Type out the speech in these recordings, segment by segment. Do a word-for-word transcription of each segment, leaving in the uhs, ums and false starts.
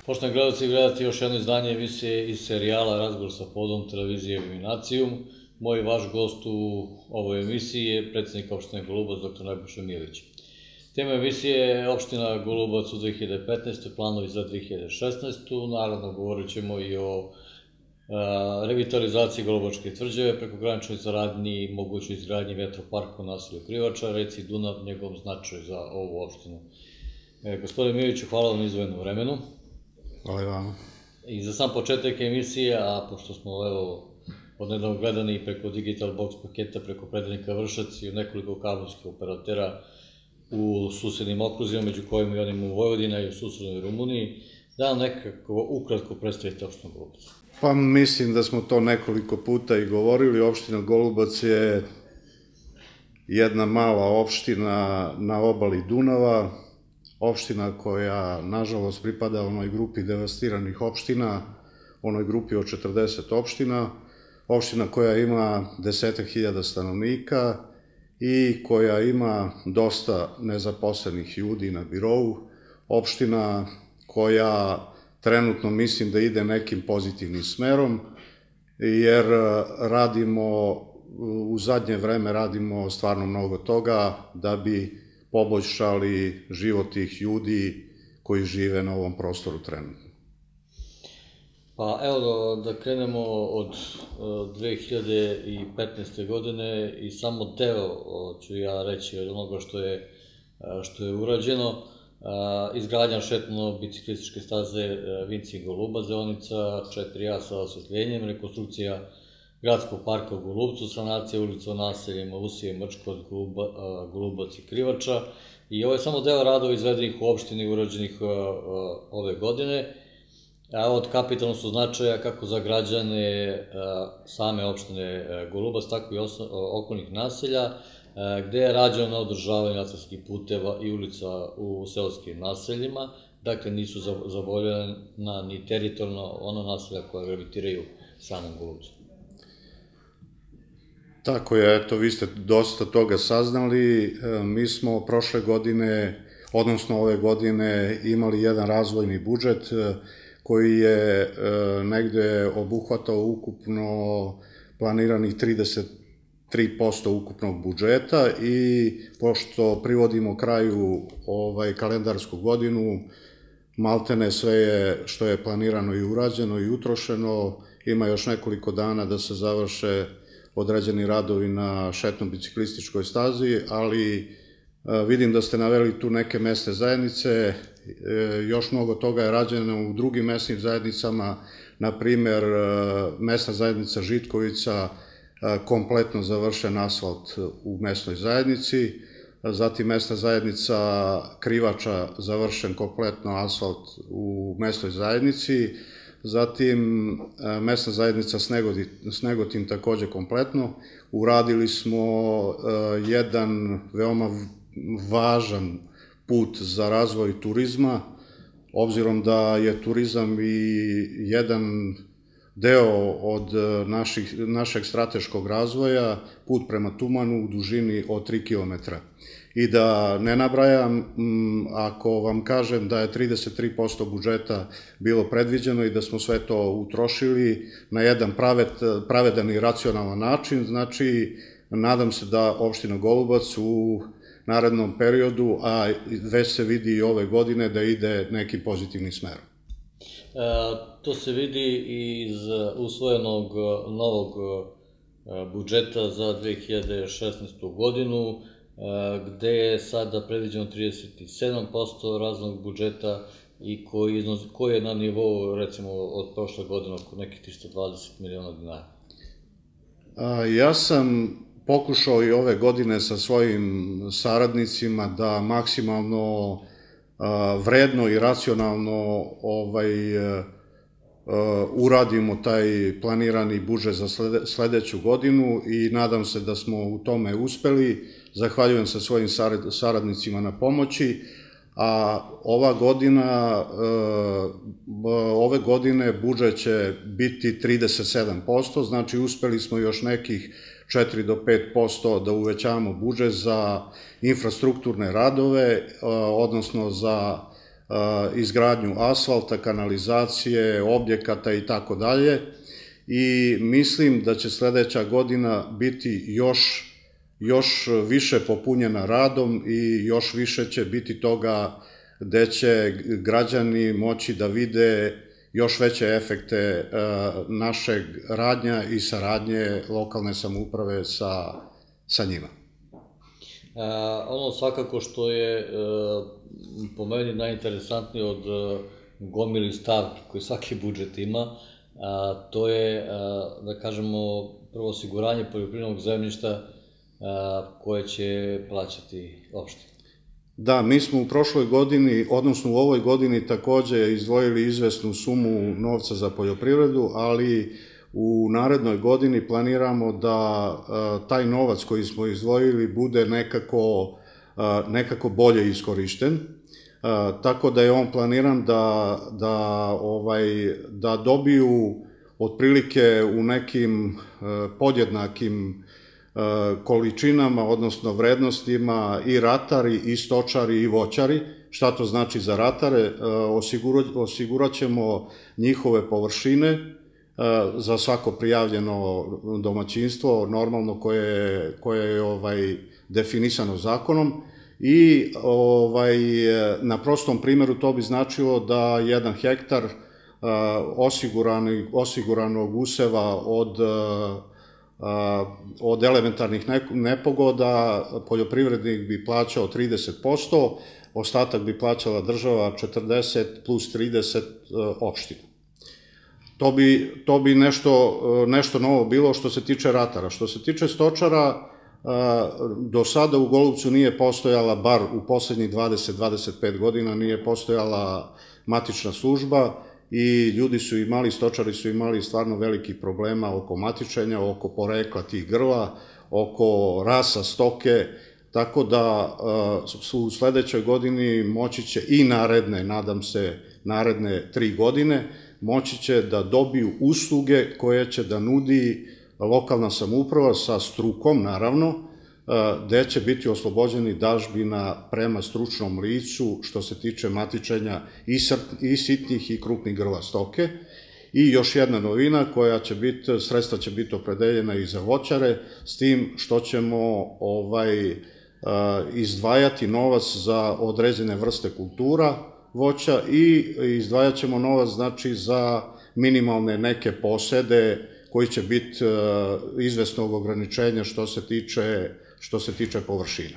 Poštovani gledalci, gledate još jedno izdanje emisije iz serijala Razgovor sa podom televizije Illuminacijum. Moj vaš gost u ovoj emisiji je predsednik opštine Golubac, doktor Nebojša Milić. Tema emisije je opština Golubac u dve hiljade petnaestoj. planovi za dve hiljade šesnaestu. Naravno, govorit ćemo i o revitalizaciji Golubačke tvrđave, prekograničnoj saradnji i mogućoj izgradnji vetroparka u naselju Krivača, reci Dunav, njegov značaj za ovu opštinu. Gospodine Miliću, hvala vam na izdvojenom vremenu. Hvala i vama. I za sam početak emisije, a pošto smo evo odnedavno gledani preko Digital Box paketa, preko Predeljnika Vršac i nekoliko kablovskih operatera u susednim okruzima, među kojima i onim u Vojvodina i u susednoj Rumuniji, da vam nekako ukratko predstavite opštinu Golubac. Pa mislim da smo to nekoliko puta i govorili. Opština Golubac je jedna mala opština na obali Dunava, opština koja, nažalost, pripada onoj grupi devastiranih opština, onoj grupi od četrdeset opština, opština koja ima desetak hiljada stanovnika i koja ima dosta nezaposlenih ljudi na birou, opština koja trenutno mislim da ide nekim pozitivnim smerom, jer radimo, u zadnje vreme radimo stvarno mnogo toga da bi poboljšali život tih ljudi koji žive na ovom prostoru trenutno. Pa evo da krenemo od dve hiljade petnaeste. godine i samo deo, ću ja reći, od onoga što je urađeno. Izgradnja šetno-biciklističke staze Vincing-Golubac, deonica četiri A sa osvetljenjem, rekonstrukcija gradskog parka u Golubcu, sanacija ulica u naseljima Usije, Mrčkovac, Golubac i Krivača. I ovo je samo deo radova izvedenih u opštini urađenih ove godine. Od kapitalnog su značaja kako za građane same opštine Golubac, tako i okolnih naselja, gde je rađeno na održavanju atarskih puteva i ulica u seoskim naseljima. Dakle, nisu zaboravljena ni teritorijalno ono naselja koja gravitiraju samom Golubcu. Tako je, eto, vi ste dosta toga saznali. Mi smo prošle godine, odnosno ove godine, imali jedan razvojni budžet koji je negde obuhvatao ukupno planiranih trideset tri posto ukupnog budžeta i pošto privodimo kraju kalendarsku godinu, maltene sve je što je planirano i urađeno i utrošeno. Ima još nekoliko dana da se završe određeni radovi na šetno-biciklističkoj stazi, ali vidim da ste naveli tu neke mesne zajednice. Još mnogo toga je rađeno u drugim mesnim zajednicama, na primer mesna zajednica Žitkovica, kompletno završen asfalt u mesnoj zajednici, zatim mesna zajednica Krivača završen kompletno asfalt u mesnoj zajednici, zatim mesna zajednica Snegotin takođe kompletno. Uradili smo jedan veoma važan put za razvoj turizma, obzirom da je turizam i jedan deo od našeg strateškog razvoja, put prema Tumanu u dužini od tri kilometra. I da ne nabrajam, ako vam kažem da je trideset tri posto budžeta bilo predviđeno i da smo sve to utrošili na jedan pravedan i racionalan način, znači nadam se da opština Golubac u narednom periodu, a već se vidi i ove godine, da ide nekim pozitivnim smerom. To se vidi iz usvojenog novog budžeta za dve hiljade šesnaestu. godinu, gde je sada predviđeno trideset sedam posto razvojnog budžeta i koji je na nivou, recimo, od prošle godine oko nekih trista dvadeset miliona dinara. Ja sam pokušao i ove godine sa svojim saradnicima da maksimalno vredno i racionalno uradimo taj planirani budžet za sledeću godinu i nadam se da smo u tome uspeli. Zahvaljujem se svojim saradnicima na pomoći, a ova godina, ove godine budžet će biti trideset sedam posto, znači uspeli smo još nekih četiri do pet posto da uvećavamo budžet za infrastrukturne radove, odnosno za izgradnju asfalta, kanalizacije, objekata i tako dalje. I mislim da će sledeća godina biti još, još više popunjena radom i još više će biti toga gde će građani moći da vide još veće efekte našeg radnja i saradnje lokalne samouprave sa, sa njima. Ono svakako što je po meni najinteresantnije od gomili stavki koji svaki budžet ima, to je, da kažemo, prvo osiguranje poljoprivrednog zemljišta koje će plaćati opštine. Da, mi smo u prošloj godini, odnosno u ovoj godini takođe izdvojili izvesnu sumu novca za poljoprivredu, ali u narednoj godini planiramo da taj novac koji smo izdvojili bude nekako, nekako bolje iskorišten. Tako da je on planiran da, da, ovaj, da dobiju otprilike u nekim podjednakim količinama, odnosno vrednostima i ratari, i stočari, i voćari. Šta to znači za ratare? Osigurat ćemo njihove površine za svako prijavljeno domaćinstvo, normalno koje, koje je ovaj, definisano zakonom. I ovaj, na prostom primjeru to bi značilo da jedan hektar osiguranog useva od od elementarnih nepogoda poljoprivrednik bi plaćao trideset posto, ostatak bi plaćala država četrdeset plus trideset opština. To bi, to bi nešto, nešto novo bilo što se tiče ratara. Što se tiče stočara, do sada u Golubcu nije postojala, bar u poslednjih dvadeset do dvadeset pet godina, nije postojala matična služba i ljudi su imali, stočari su imali stvarno veliki problema oko matičenja, oko porekla tih grla, oko rasa stoke, tako da su u sledećoj godini moći će i naredne, nadam se, naredne tri godine, moći će da dobiju usluge koje će da nudi lokalna samouprava sa strukom, naravno, gde će biti oslobođeni dažbina prema stručnom licu što se tiče matičenja i sitnih i krupnih grla stoke. I još jedna novina koja će biti, sredstva će biti opredeljena i za voćare, s tim što ćemo ovaj, izdvajati novac za određene vrste kultura voća i izdvajat ćemo novac, znači, za minimalne neke posede koji će biti izvesnog ograničenja što se tiče što se tiče površina.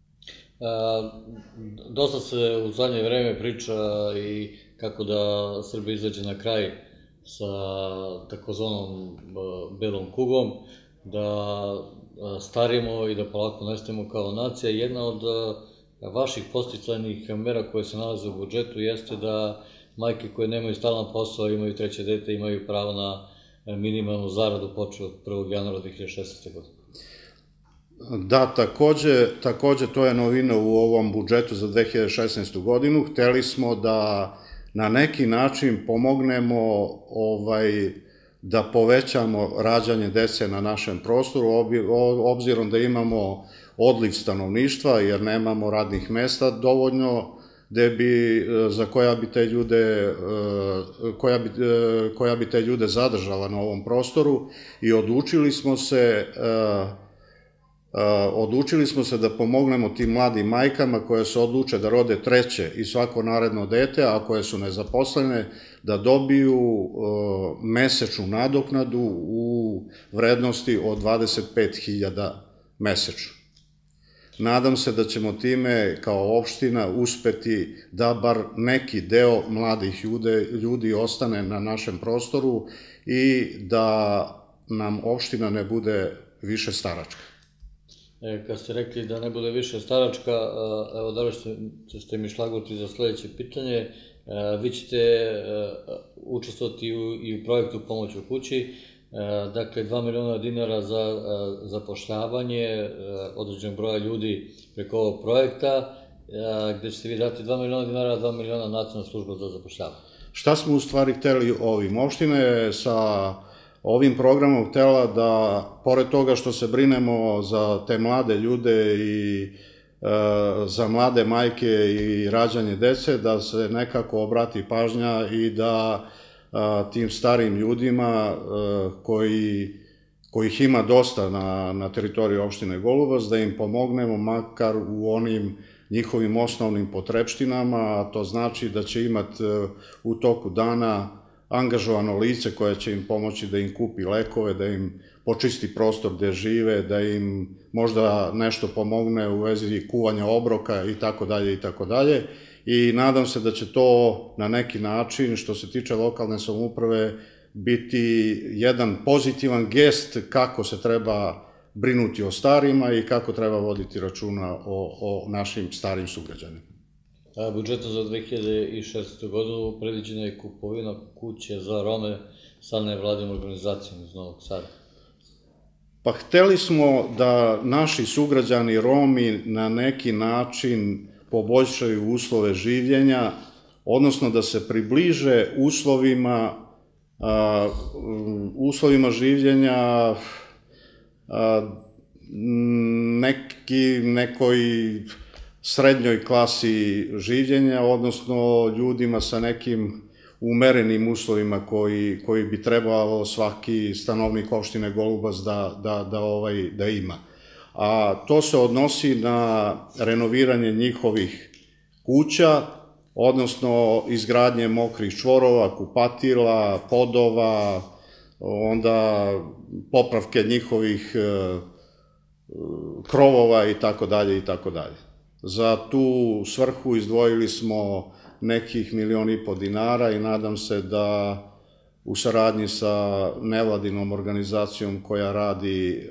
Dosta se u zadnje vreme priča i kako da Srbija izađe na kraj sa takozvanom belom kugom, da starimo i da polako nestajemo kao nacija. Jedna od vaših podsticajnih mera koje se nalaze u budžetu jeste da majke koje nemaju stalan posao, imaju treće dete, imaju pravo na minimalnu zaradu počeo od prvog januara dve hiljade šesnaeste. godine. Da, takođe, takođe to je novina u ovom budžetu za dve hiljade šesnaestu. godinu. Hteli smo da na neki način pomognemo ovaj, da povećamo rađanje dece na našem prostoru, obzirom da imamo odliv stanovništva, jer nemamo radnih mesta dovoljno, bi, za koja bi te ljude, koja bi, koja bi te ljude zadržala na ovom prostoru i odlučili smo se Odlučili smo se da pomognemo tim mladim majkama koje se odluče da rode treće i svako naredno dete, a koje su nezaposlene, da dobiju mesečnu nadoknadu u vrednosti od dvadeset pet hiljada mesečno. Nadam se da ćemo time kao opština uspeti da bar neki deo mladih ljudi ostane na našem prostoru i da nam opština ne bude više staračka. Kad ste rekli da ne bude više staračka, evo da li ste mi šlagvoti za sledeće pitanje, vi ćete učestvovati i u projektu Pomoć u kući, dakle dva miliona dinara za zapošljavanje određenog broja ljudi preko ovog projekta, gde ćete vi dati dva miliona dinara, dva miliona nacionalna služba za zapošljavanje. Šta smo u stvari hteli ovim? Opština je sa ovim programom htela da, pored toga što se brinemo za te mlade ljude i za mlade majke i rađanje dece, da se nekako obrati pažnja i da tim starim ljudima koji, kojih ima dosta na, na teritoriji opštine Golubac, da im pomognemo makar u onim njihovim osnovnim potrepštinama, a to znači da će imati u toku dana angažovano lice koje će im pomoći da im kupi lekove, da im počisti prostor gde žive, da im možda nešto pomogne u vezi kuvanja obroka i tako dalje i tako dalje. I nadam se da će to na neki način, što se tiče lokalne samouprave, biti jedan pozitivan gest kako se treba brinuti o starima i kako treba voditi računa o, o našim starim sugrađanima. Budžetom za dve hiljade šesnaestu. godinu predviđena je kupovina kuće za Rome sa nevladinom organizacijom iz Novog Sada. Pa hteli smo da naši sugrađani Romi na neki način poboljšaju uslove življenja, odnosno da se približe uslovima, uslovima življenja neki, nekoj srednjoj klasi življenja, odnosno ljudima sa nekim umerenim uslovima koji, koji bi trebalo svaki stanovnik opštine Golubac da, da, da, ovaj, da ima. A to se odnosi na renoviranje njihovih kuća, odnosno izgradnje mokrih čvorova, kupatila, podova, onda popravke njihovih krovova i tako dalje i tako dalje. Za tu svrhu izdvojili smo nekih milion i po dinara i nadam se da u saradnji sa nevladinom organizacijom koja radi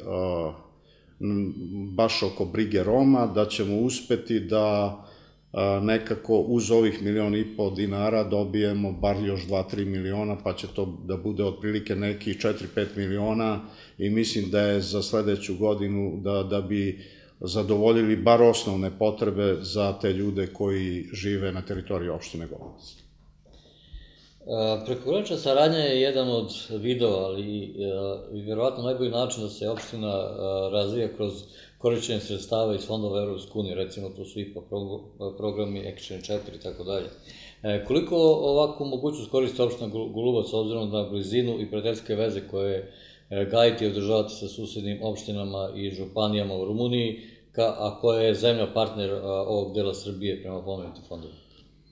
baš oko brige Roma, da ćemo uspeti da nekako uz ovih milion i po dinara dobijemo bar još dva do tri miliona, pa će to da bude otprilike nekih četiri do pet miliona i mislim da je za sledeću godinu da, da bi zadovoljili bar osnovne potrebe za te ljude koji žive na teritoriji opštine Golubac. Prekogranična saradnja je jedan od vidova, ali i verovatno najbolji način da se opština razvija kroz korišćenje sredstava iz fondova Evropske unije, recimo to su I P A programi, Action četiri i tako dalje. Koliko ovakvu mogućnost koriste opština Golubac s obzirom na blizinu i prijateljske veze koje gajiti i održavati sa susednim opštinama i županijama u Rumuniji, a koja je zemlja partner ovog dela Srbije prema pomenutim fondovima?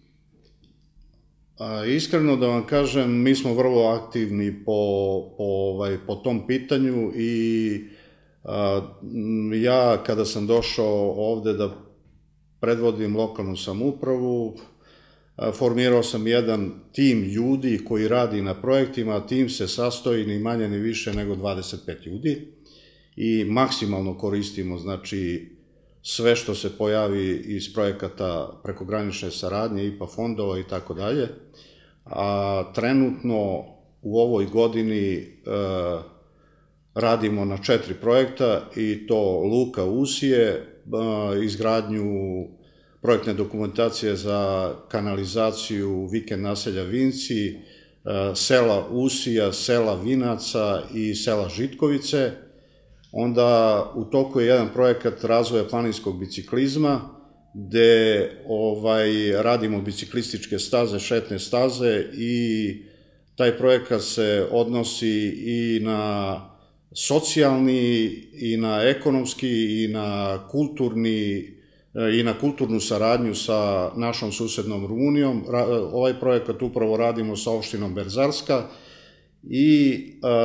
Iskreno da vam kažem, mi smo vrlo aktivni po, po, ovaj, po tom pitanju i a, ja kada sam došao ovde da predvodim lokalnu samoupravu, a, formirao sam jedan tim ljudi koji radi na projektima, a tim se sastoji ni manje ni više nego dvadeset pet ljudi i maksimalno koristimo, znači, sve što se pojavi iz projekata prekogranične saradnje, I P A fondova i tako dalje. A trenutno u ovoj godini e, radimo na četiri projekta i to Luka Usije, e, izgradnju projektne dokumentacije za kanalizaciju vikend naselja Vinci, e, sela Usija, sela Vinaca i sela Žitkovice. Onda u toku je jedan projekat razvoja planinskog biciklizma, gde ovaj, radimo biciklističke staze, šetne staze i taj projekat se odnosi i na socijalni, i na ekonomski, i na kulturni, i na kulturnu saradnju sa našom susednom Rumunijom. Ovaj projekat upravo radimo sa opštinom Berzarska i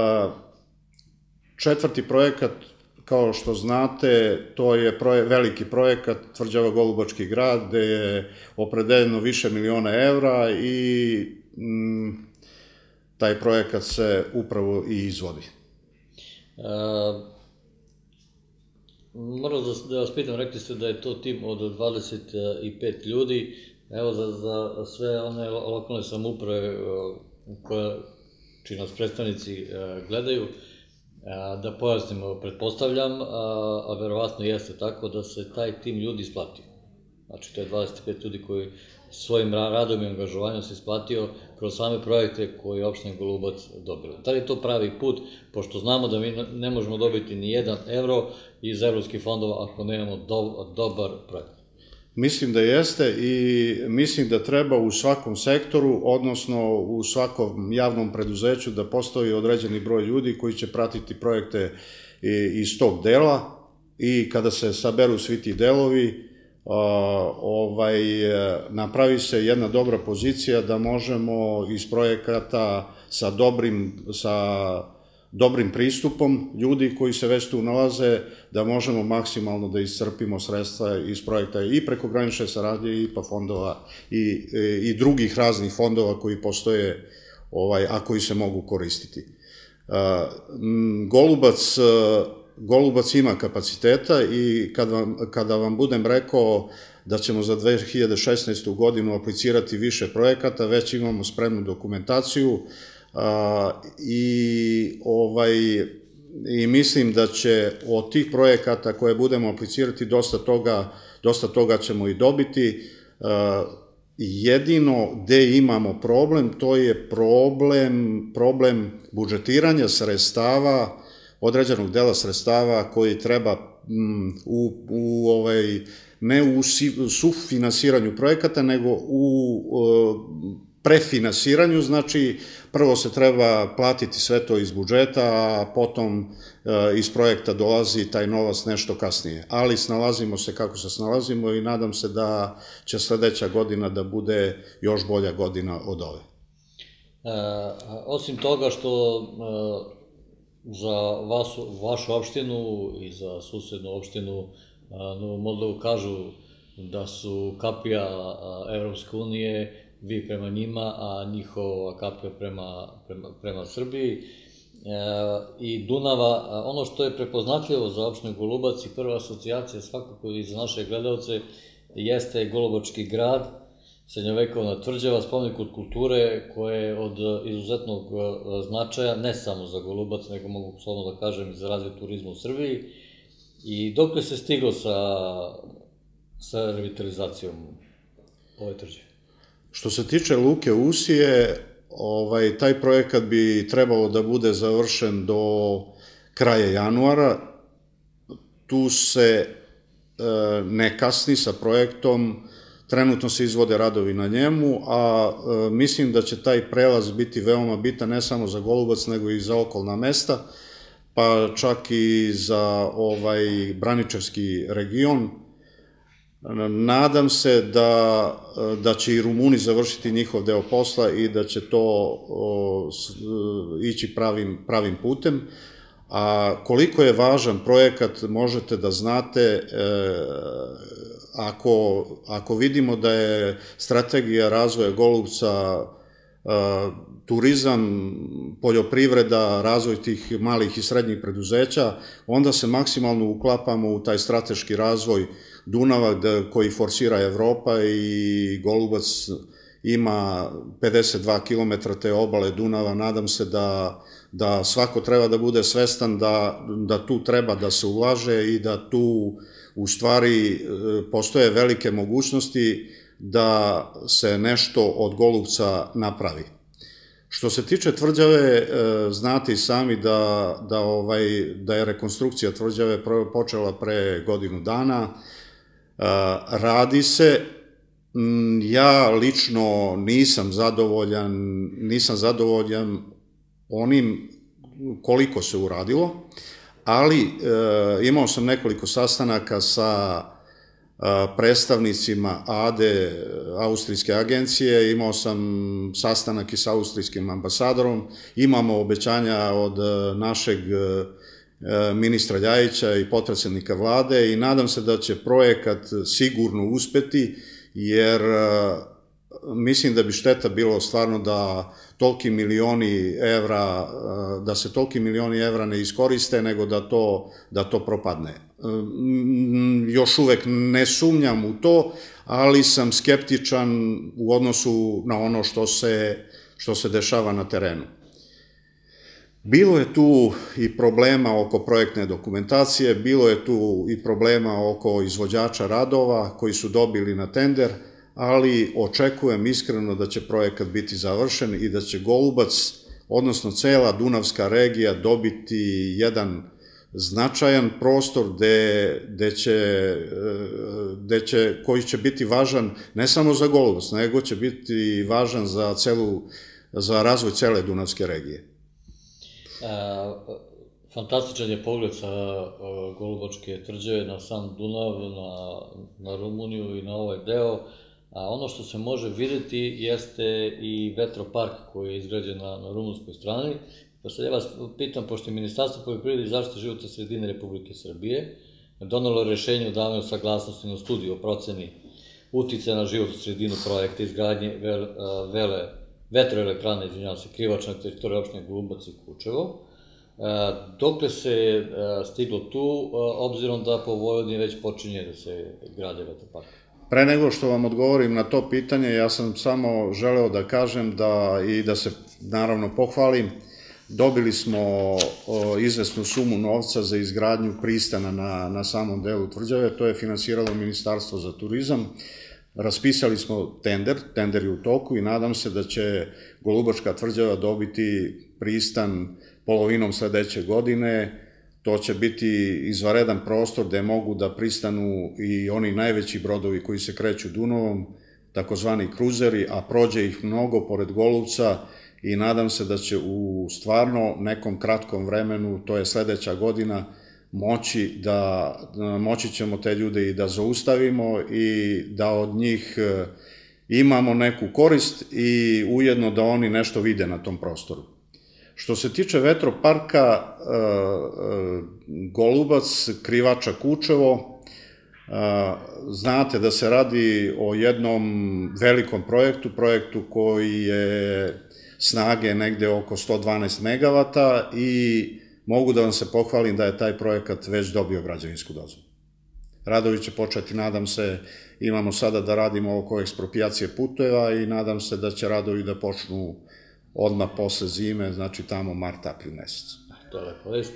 četvrti projekat, kao što znate, to je veliki projekat Tvrđava Golubački grad, gde je opredeljeno više miliona evra i taj projekat se upravo i izvodi. Moram da vas pitam, rekli ste da je to tim od dvadeset pet ljudi, evo za sve one lokalne samouprave čiji nas predstavnici gledaju, da pojasnimo, pretpostavljam, a verovatno jeste tako, da se taj tim ljudi isplati. Znači, to je dvadeset pet ljudi koji svojim radom i angažovanjem se isplatio kroz same projekte koje je opština Golubac dobila. Da li je to pravi put, pošto znamo da mi ne možemo dobiti ni jedan evro iz evropskih fondova ako nemamo dobar projekt? Mislim da jeste i mislim da treba u svakom sektoru, odnosno u svakom javnom preduzeću da postoji određeni broj ljudi koji će pratiti projekte iz tog dela i kada se saberu svi ti delovi, napravi se jedna dobra pozicija da možemo iz projekata sa dobrim pristupom ljudi koji se već tu nalaze, da možemo maksimalno da iscrpimo sredstva iz projekta i prekogranične saradnje i IPA fondova i drugih raznih fondova koji postoje, a koji se mogu koristiti. Golubac Golubac ima kapaciteta i kada vam budem rekao da ćemo za dve hiljade šesnaestu godinu aplicirati više projekata, već imamo spremnu dokumentaciju i mislim da će od tih projekata koje budemo aplicirati dosta toga ćemo i dobiti. Jedino gde imamo problem, to je problem budžetiranja sredstava, određenog dela sredstava koji treba ne u sufinansiranju projekata, nego u prefinansiranju, znači prvo se treba platiti sve to iz budžeta, a potom iz projekta dolazi taj novac nešto kasnije. Ali snalazimo se kako se snalazimo i nadam se da će sledeća godina da bude još bolja godina od ove. Osim toga što za vašu opštinu i za susednu opštinu Novu Moldovu kažu da su kapija Evropske unije, vi prema njima, a njihova kapija prema Srbiji i Dunava. Ono što je prepoznatljivo za opštinu Golubac i prva asocijacija svakako i za naše gledalce jeste Golubački grad, srednjovekovna tvrđava, spomenik od kulture koja je od izuzetnog značaja, ne samo za Golubac, nego mogu slobodno da kažem i za razvoj turizma u Srbiji. I dok li se stiglo sa revitalizacijom ove tvrđave? Što se tiče Luke Usije, taj projekat bi trebalo da bude završen do kraja januara. Tu se ne kasni sa projektom, trenutno se izvode radovi na njemu, a mislim da će taj prelaz biti veoma bitan ne samo za Golubac, nego i za okolna mesta, pa čak i za Braničevski region. Nadam se da će i Rumuni završiti njihov deo posla i da će to ići pravim putem. A koliko je važan projekat možete da znate ako vidimo da je strategija razvoja Golubca turizam, poljoprivreda, razvoj tih malih i srednjih preduzeća, onda se maksimalno uklapamo u taj strateški razvoj Dunava koji forsira Evropa i Golubac ima pedeset dva kilometra te obale Dunava. Nadam se da svako treba da bude svestan da tu treba da se ulaže i da tu u stvari postoje velike mogućnosti da se nešto od Golubca napravi. Što se tiče tvrđave, znate i sami da je rekonstrukcija tvrđave počela pre godinu dana. Radi se. Ja lično nisam zadovoljan, nisam zadovoljan onim koliko se uradilo, ali imao sam nekoliko sastanaka sa predstavnicima A D E, austrijske agencije, imao sam sastanak i sa austrijskim ambasadorom, imamo obećanja od našeg ministra Ljajića i potpredsednika vlade i nadam se da će projekat sigurno uspeti, jer mislim da bi šteta bilo stvarno da toliki milioni evra, da se toliki milioni evra ne iskoriste, nego da to propadne. Još uvek ne sumnjam u to, ali sam skeptičan u odnosu na ono što se dešava na terenu. Bilo je tu i problema oko projektne dokumentacije, bilo je tu i problema oko izvođača radova koji su dobili na tender, ali očekujem iskreno da će projekat biti završen i da će Golubac, odnosno cela Dunavska regija, dobiti jedan značajan prostor koji će biti važan ne samo za Golubac, nego će biti važan za razvoj cele Dunavske regije. Fantastičan je pogled sa Golubačke tvrđave na sam Dunav, na Rumuniju i na ovaj deo. Ono što se može videti jeste i vetropark koji je izgrađen na rumunskoj strani. Pa sad ja vas pitam, pošto je Ministarstvo poljoprivrede i zaštite životne sredine Republike Srbije donelo rešenje o davanju saglasnosti na studiju o proceni uticaja na životnu sredinu projekta izgradnje vetroelektrane, izvinjavam se, Krivač na teritoriji opštine Golubac i Kučevo. Dokle se stiglo tu, obzirom da po Vojvodini već počinje da se grade vetropark? Pre nego što vam odgovorim na to pitanje, ja sam samo želeo da kažem i da se naravno pohvalim. Dobili smo izvesnu sumu novca za izgradnju pristana na samom delu tvrđave, to je finansiralo Ministarstvo za turizam. Raspisali smo tender, tender je u toku i nadam se da će Golubačka tvrđava dobiti pristan polovinom sledeće godine. To će biti izvanredan prostor gde mogu da pristanu i oni najveći brodovi koji se kreću Dunavom, takozvani kruzeri, a prođe ih mnogo pored Golubca i nadam se da će u stvarno nekom kratkom vremenu, to je sledeća godina, moći da, moći ćemo te ljude i da zaustavimo i da od njih imamo neku korist i ujedno da oni nešto vide na tom prostoru. Što se tiče vetroparka Golubac, Krivača, Kučevo, znate da se radi o jednom velikom projektu, projektu koji je snage negde oko sto dvanaest megavata i mogu da vam se pohvalim da je taj projekat već dobio građevinsku dozvolu. Radovi će početi, nadam se, imamo sada da radimo oko eksproprijacije puteva i nadam se da će radovi da počnu odmah posle zime, znači tamo mart, april mesec. To je lepo vest.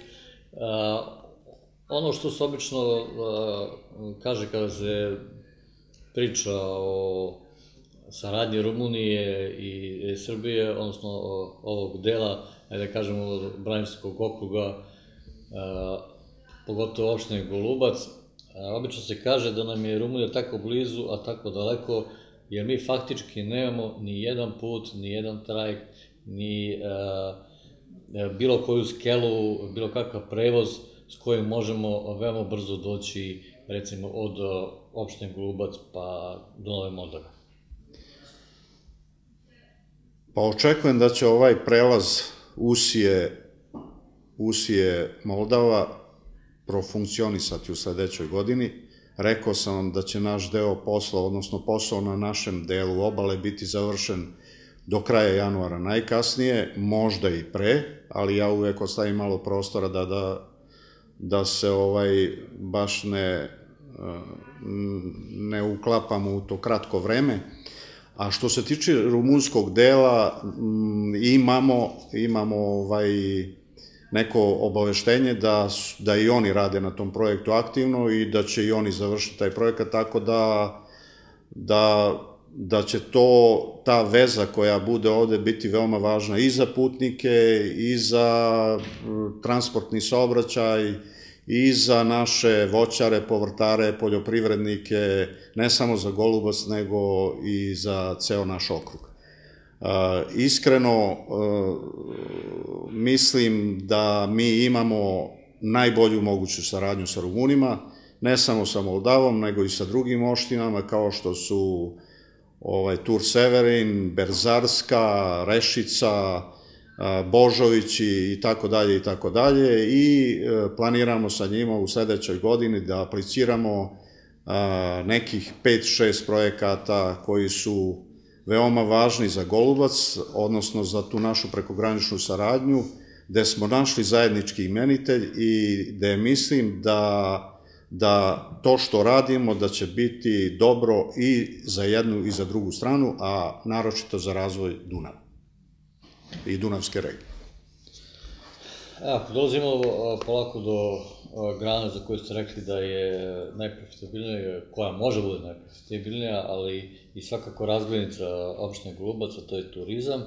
Ono što se obično kaže kada se priča o saradnji Rumunije i Srbije, odnosno ovog dela, ajde da kažemo, Braničevskog okruga, pogotovo opštine Golubac, obično se kaže da nam je Rumunija tako blizu, a tako daleko, jer mi faktički nemamo ni jedan put, ni jedan trajekt, ni bilo koju skelu, bilo kakav prevoz s kojim možemo veoma brzo doći, recimo, od opštine Golubac pa do Nove Moldave. Pa očekujem da će ovaj prelaz Usije-Moldava profunkcionisati u sledećoj godini. Rekao sam vam da će naš deo posla, odnosno posao na našem delu obale biti završen do kraja januara najkasnije, možda i pre, ali ja uvek ostavim malo prostora da se baš ne uklapamo u to kratko vreme. A što se tiče rumunskog dela, imamo neko obaveštenje da i oni rade na tom projektu aktivno i da će i oni završiti taj projekat, tako da će to, ta veza koja bude ovde biti veoma važna i za putnike, i za transportni saobraćaj, i za naše voćare, povrtare, poljoprivrednike, ne samo za Golubac, nego i za ceo naš okrug. Iskreno, mislim da mi imamo najbolju moguću saradnju sa Rumunima, ne samo sa Moldavom, nego i sa drugim opštinama, kao što su Tur Severin, Berzarska, Rešica, Božović i tako dalje i tako dalje i planiramo sa njima u sledećoj godini da apliciramo nekih pet šest projekata koji su veoma važni za Golubac, odnosno za tu našu prekograničnu saradnju, gde smo našli zajednički imenitelj i gde mislim da to što radimo da će biti dobro i za jednu i za drugu stranu, a naročito za razvoj Dunava i Dunavske regije. Ako dolazimo polako do grane za koju ste rekli da je najprofitabilnija, koja može bude najprofitabilnija, ali i svakako razglednica opštine Golubac, a to je turizam.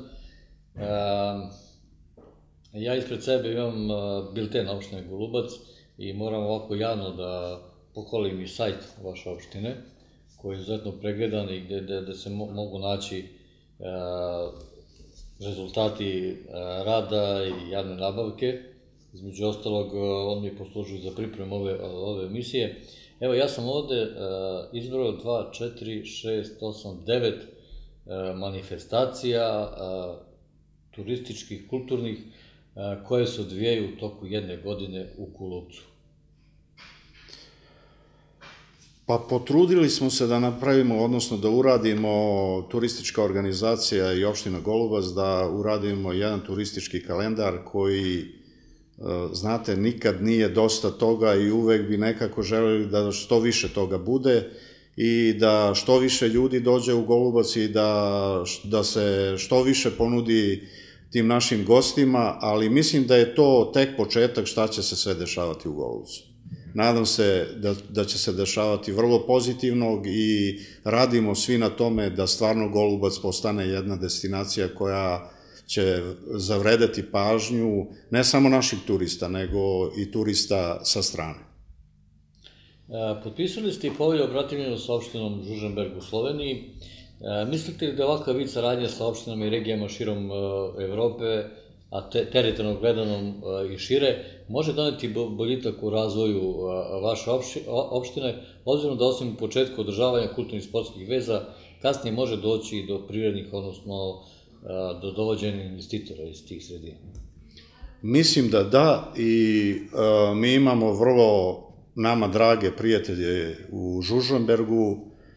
Ja ispred sebe imam bilten opštine Golubac i moram ovako javno da pohvalim i sajt vaše opštine, koji je izuzetno pregledan i gde se mogu naći rezultati rada i javne nabavke. Između ostalog, on mi je poslužio za pripremu ove emisije. Evo, ja sam ovde izbrao dva, četiri, šest, osam, devet manifestacija turističkih, kulturnih, koje se odvijaju u toku jedne godine u Golubcu. Pa potrudili smo se da napravimo, odnosno da uradimo, turistička organizacija i opština Golubac, da uradimo jedan turistički kalendar koji, znate, nikad nije dosta toga i uvek bi nekako želeli da što više toga bude i da što više ljudi dođe u Golubac i da se što više ponudi tim našim gostima, ali mislim da je to tek početak šta će se sve dešavati u Golubcu. Nadam se da će se dešavati vrlo pozitivnog i radimo svi na tome da stvarno Golubac postane jedna destinacija koja će zavredeti pažnju ne samo naših turista, nego i turista sa strane. Potpisali ste i povelju o bratimljenju sa opštinom Žužemberg u Sloveniji. Mislite li da ovakav vid saradnje sa opštinama i regijama širom Evrope, a teritorijalno gledano i šire, može doneti boljitak u razvoju vaše opštine, obzirom da osim početka održavanja kulturnih i sportskih veza, kasnije može doći i do privrednih, odnosno do dovođenja investitora iz tih sredina? Mislim da da, i mi imamo vrlo nama drage prijatelje u Žužembergu.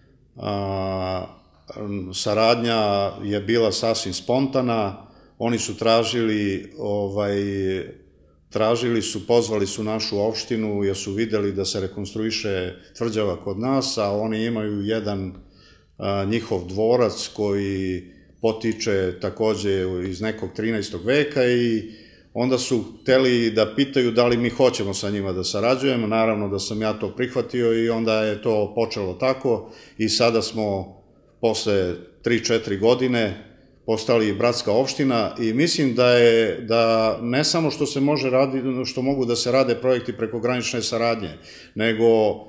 Saradnja je bila sasvim spontana. Oni su tražili, tražili su, pozvali su našu opštinu jer su videli da se rekonstruiše tvrđava kod nas, a oni imaju jedan njihov dvorac koji potiče takođe iz nekog trinaestog veka i onda su hteli da pitaju da li mi hoćemo sa njima da sarađujemo. Naravno da sam ja to prihvatio i onda je to počelo tako i sada smo posle tri četiri godine postali bratska opština i mislim da je, da ne samo što se može raditi, što mogu da se rade projekti prekogranične saradnje, nego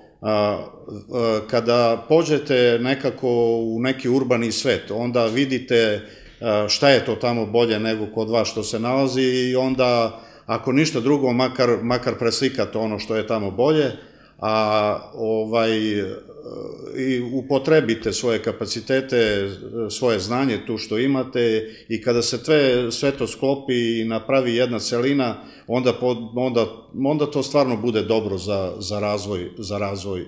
kada pođete nekako u neki urbani svet, onda vidite šta je to tamo bolje nego kod vas što se nalazi i onda, ako ništa drugo, makar preslikate ono što je tamo bolje, a i upotrebite svoje kapacitete, svoje znanje tu što imate i kada se sve to sklopi i napravi jedna celina, onda to stvarno bude dobro za razvoj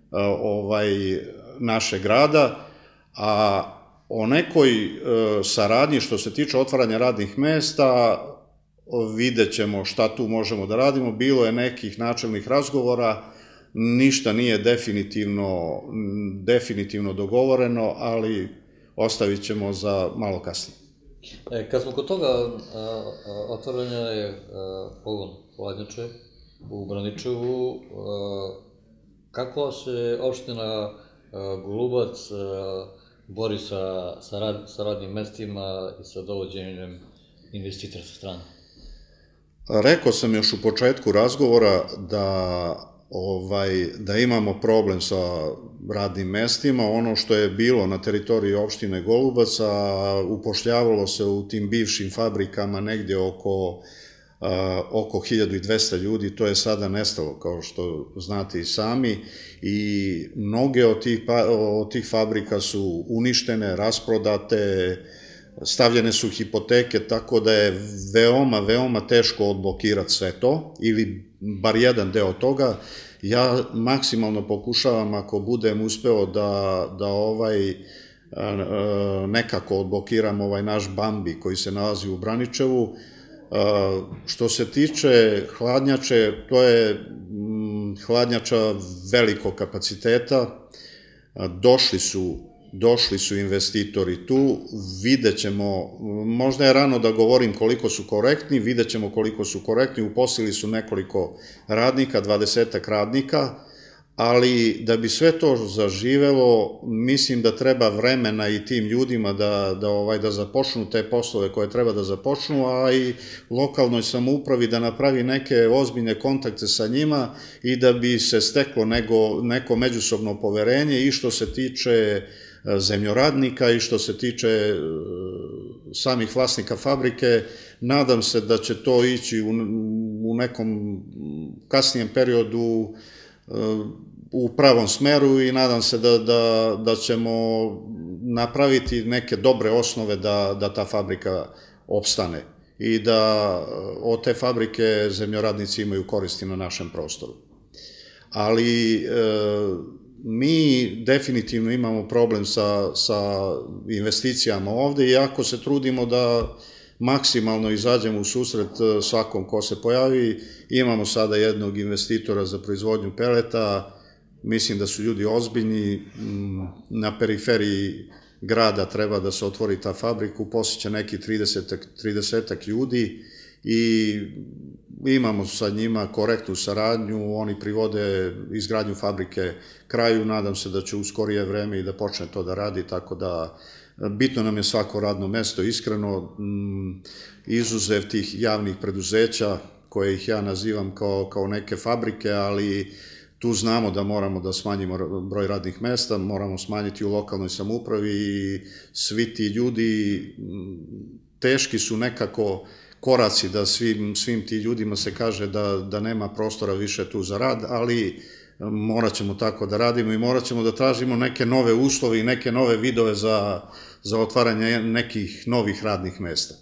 našeg grada. A o nekoj saradnji što se tiče otvaranja radnih mesta, vidjet ćemo šta tu možemo da radimo. Bilo je nekih načelnih razgovora, ništa nije definitivno dogovoreno, ali ostavit ćemo za malo kasnije. Kad smo kod toga, otvaranja je pogon hladnjače u Braničevu, kako se opština Golubac bori sa radnim mestima i sa dovođenjem investitora sa strane? Rekao sam još u početku razgovora da da imamo problem sa radnim mestima. Ono što je bilo na teritoriji opštine Golubac, a upošljavalo se u tim bivšim fabrikama negde oko hiljadu dvesta ljudi, to je sada nestalo, kao što znate i sami, i mnoge od tih fabrika su uništene, rasprodate, stavljene su hipoteke, tako da je veoma, veoma teško odblokirati sve to, ili bar jedan deo toga. Ja maksimalno pokušavam, ako budem uspeo da ovaj nekako odblokiram ovaj naš Bambi koji se nalazi u Braničevu. Što se tiče hladnjače, to je hladnjača velikog kapaciteta. Došli su došli su investitori tu, vidjet ćemo, možda je rano da govorim koliko su korektni, vidjet ćemo koliko su korektni, uposlili su nekoliko radnika, dvadesetak radnika, ali da bi sve to zaživelo, mislim da treba vremena i tim ljudima da, da, ovaj, da započnu te poslove koje treba da započnu, a i lokalnoj samoupravi da napravi neke ozbiljne kontakte sa njima i da bi se steklo nego, neko međusobno poverenje i što se tiče zemljoradnika i što se tiče samih vlasnika fabrike. Nadam se da će to ići u, u nekom kasnijem periodu u pravom smeru i nadam se da, da, da ćemo napraviti neke dobre osnove da, da ta fabrika opstane i da od te fabrike zemljoradnici imaju koristi na našem prostoru. Ali e, mi definitivno imamo problem sa, sa investicijama ovde, iako se trudimo da maksimalno izađemo u susret svakom ko se pojavi. Imamo sada jednog investitora za proizvodnju peleta, mislim da su ljudi ozbiljni, na periferiji grada treba da se otvori ta fabrika, posjeća neki tridesetak ljudi i imamo sa njima korektnu saradnju, oni privode izgradnju fabrike kraju, nadam se da će u skorije vreme i da počne to da radi, tako da bitno nam je svako radno mesto, iskreno, izuzev tih javnih preduzeća, koje ih ja nazivam kao, kao neke fabrike, ali tu znamo da moramo da smanjimo broj radnih mesta, moramo smanjiti u lokalnoj samoupravi i svi ti ljudi, teški su nekako koraci da svim, svim ti ljudima se kaže da, da nema prostora više tu za rad, ali morat ćemo tako da radimo i morat ćemo da tražimo neke nove uslove i neke nove vidove za, za otvaranje nekih novih radnih mesta.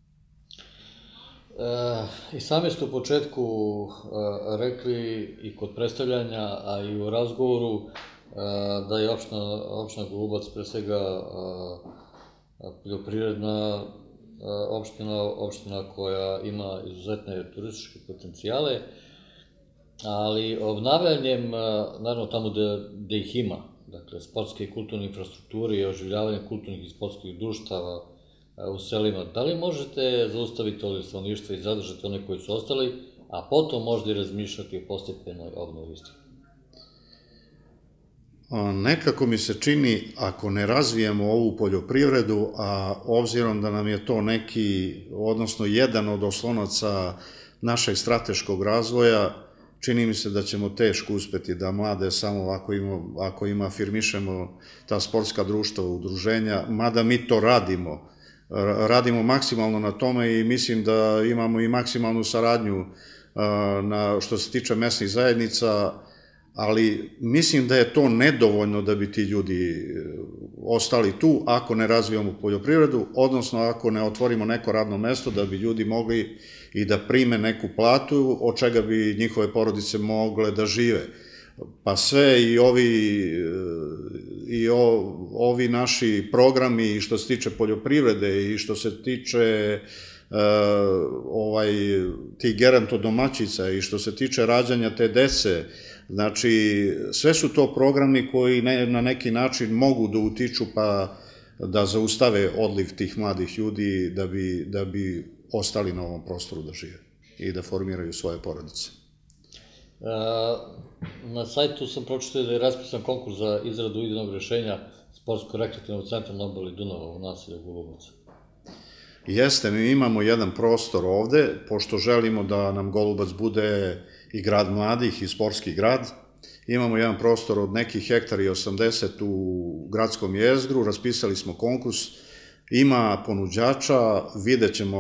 I sami ste u početku rekli i kod predstavljanja, a i u razgovoru, da je opština Golubac pre svega poljoprivredna opština, opština koja ima izuzetne turističke potencijale, ali obnavljanjem, naravno tamo gde ih ima, dakle, sportske i kulturne infrastrukture i oživljavanje kulturnih i sportskih društava u selima, da li možete zaustaviti ovdje stanovništvo i zadržati one koji su ostali, a potom možda i razmišljati o postepenoj obnovi istih? Nekako mi se čini, ako ne razvijemo ovu poljoprivredu, a obzirom da nam je to neki, odnosno jedan od oslonaca našeg strateškog razvoja, čini mi se da ćemo teško uspeti da mlade samo ako im afirmišemo ta sportska društva, udruženja, mada mi to radimo, radimo maksimalno na tome i mislim da imamo i maksimalnu saradnju što se tiče mesnih zajednica, ali mislim da je to nedovoljno da bi ti ljudi ostali tu ako ne razvijamo poljoprivredu, odnosno ako ne otvorimo neko radno mesto da bi ljudi mogli i da prime neku platu od čega bi njihove porodice mogle da žive. Pa sve i ovi, i ovi naši programi što se tiče poljoprivrede i što se tiče ovaj, tih gerontodomaćica i što se tiče rađanja te dece, znači sve su to programi koji na neki način mogu da utiču pa da zaustave odliv tih mladih ljudi da bi, da bi ostali na ovom prostoru da žive i da formiraju svoje porodice. Na sajtu sam pročitao da je raspisan konkurs za izradu idejnog rešenja sportsko-rekreativnog centra na obali Dunava u naselju Golubac. Jeste, mi imamo jedan prostor ovde, pošto želimo da nam Golubac bude i grad mladih i sportski grad. Imamo jedan prostor od nekih hektara i osamdeset u gradskom jezgru, raspisali smo konkurs, ima ponuđača, vidjet ćemo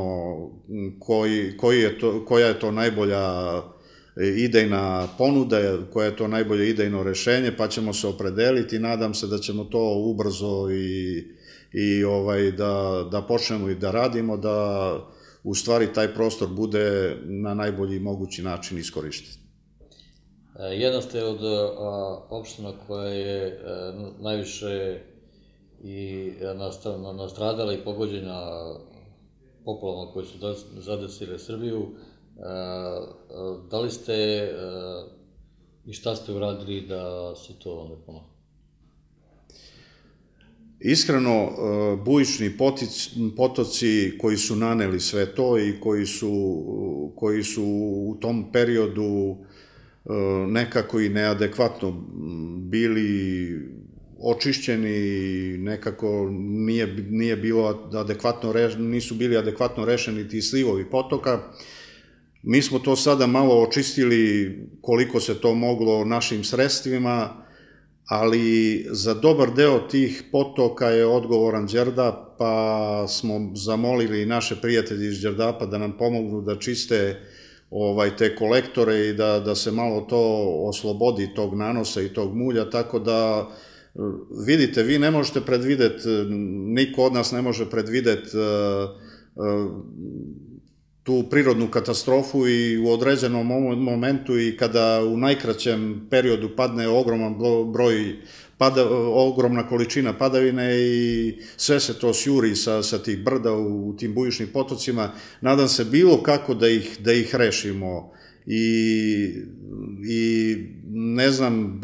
koja je to najbolja idejna ponuda, koje je to najbolje idejno rešenje, pa ćemo se opredeliti. Nadam se da ćemo to ubrzo i da počnemo i da radimo, da u stvari taj prostor bude na najbolji mogući način iskorišten. Jedna ste od opština koja je najviše i nastradala i pogođena poplavama koje su zadesile Srbiju. Da li ste i šta ste uradili da se to ne ponovi? Iskreno, bujični potoci koji su naneli sve to i koji su, koji su u tom periodu nekako i neadekvatno bili očišćeni, nekako nije, nije bilo adekvatno, nisu bili adekvatno rešeni ti slivovi potoka. Mi smo to sada malo očistili koliko se to moglo našim sredstvima, ali za dobar deo tih potoka je odgovoran Đerdap, pa smo zamolili naše prijatelje iz Đerdapa da nam pomognu da čiste te kolektore i da se malo to oslobodi tog nanosa i tog mulja, tako da vidite, vi ne možete predvideti, niko od nas ne može predvideti tu prirodnu katastrofu i u određenom momentu i kada u najkraćem periodu padne ogroman broj, ogromna količina padavine i sve se to sjuri sa tih brda u tim bujičnim potocima, nadam se bilo kako da ih rešimo i ne znam,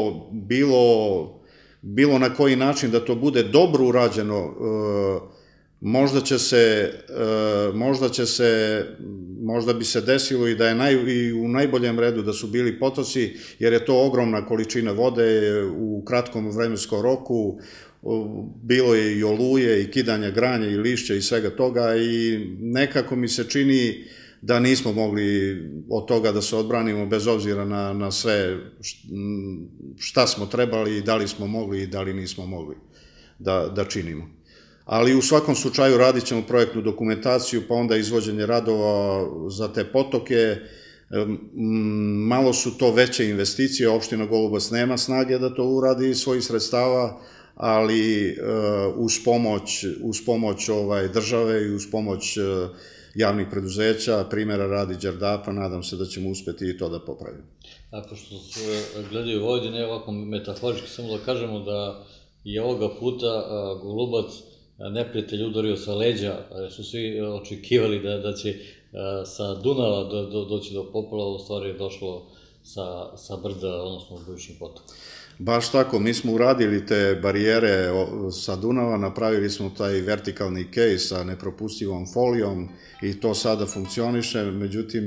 bilo na koji način da to bude dobro urađeno. Možda će se, možda će se, možda bi se desilo i da je u najboljem redu da su bili potoci, jer je to ogromna količina vode u kratkom vremenskom roku, bilo je i oluje i kidanja granja i lišća i svega toga i nekako mi se čini da nismo mogli od toga da se odbranimo bez obzira na sve šta smo trebali i da li smo mogli i da li nismo mogli da činimo. Ali u svakom slučaju radit ćemo projektnu dokumentaciju, pa onda izvođenje radova za te potoke. Malo su to veće investicije, opština Golubac nema snage da to uradi iz svojih sredstava, ali uz pomoć države i uz pomoć javnih preduzeća, primjera radi Đerdapa, nadam se da ćemo uspeti i to da popravimo. A pošto se gledaju Vojvodine, ovako metaforički samo da kažemo da je ovoga puta Golubac neprijatelj udario sa leđa, su svi očekivali da će sa Dunava doći do poplava, u stvari je došlo sa brda, odnosno u bujičnim potokom. Baš tako, mi smo uradili te barijere sa Dunava, napravili smo taj vertikalni kej sa nepropustivom folijom i to sada funkcioniše, međutim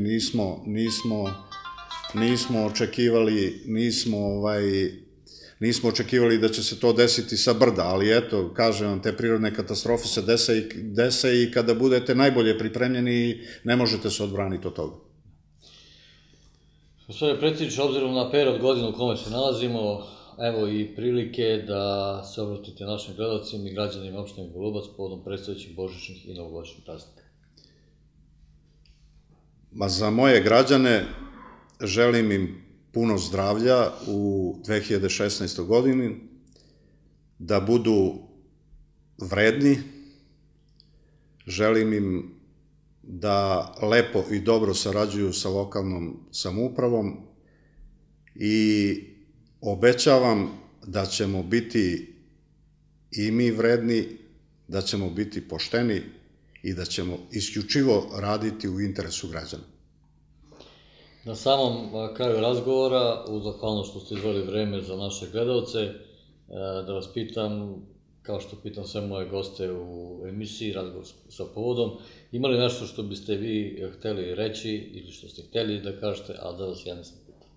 nismo očekivali, nismo nismo očekivali da će se to desiti sa brda, ali eto, kažem vam, te prirodne katastrofe se dese i kada budete najbolje pripremljeni ne možete se odbraniti od toga. Gospodine predsjedniče, obzirom na period godina u kome se nalazimo, evo i prilike da se obratite našim gledalcima i građanima opštine Golubac povodom predstojećih božićnih i novogodišnjih praznika. Za moje građane želim im puno zdravlja u dve hiljade šesnaestoj godini, da budu vredni, želim im da lepo i dobro sarađuju sa lokalnom samoupravom i obećavam da ćemo biti i mi vredni, da ćemo biti pošteni i da ćemo isključivo raditi u interesu građana. Na samom kraju razgovora, uz zahvalnost što ste izdvojili vreme za naše gledalce, da vas pitam, kao što pitam sve moje goste u emisiji Razgovor sa povodom, ima li nešto što biste vi hteli reći ili što ste hteli da kažete, a da vas ja nisam pitao?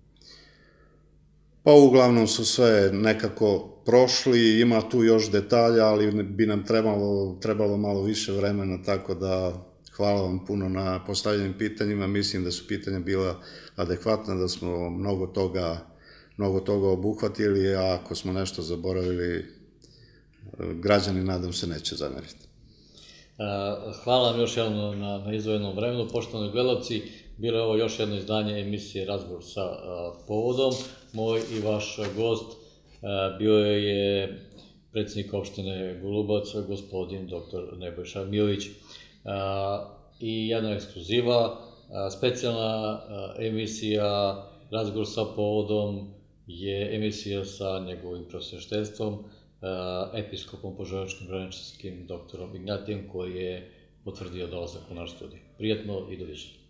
Pa uglavnom su sve nekako prošli, ima tu još detalja, ali bi nam trebalo malo više vremena, tako da hvala vam puno na postavljenim pitanjima, mislim da su pitanja bila adekvatna, da smo mnogo toga mnogo toga obuhvatili, a ako smo nešto zaboravili, građani, nadam se, neće zameriti. Hvala vam još jednom na izdvojenom vremenu. Poštovani gledalci, bilo je ovo još jedno izdanje emisije Razgovor sa povodom. Moj i vaš gost bio je predsjednik opštine Golubac, gospodin doktor Nebojša Mijović. I jedna ekskluziva, specijalna emisija Razgovor sa povodom je emisija sa njegovim prosveštenstvom, episkopom požarevačkim braničarskim doktorom Ignjatijem, koji je potvrdio dolazak u naš studij. Prijetno i doviđenja.